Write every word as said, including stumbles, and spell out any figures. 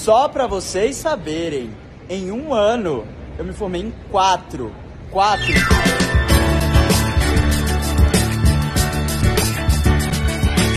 Só pra vocês saberem, em um ano eu me formei em quatro. Quatro.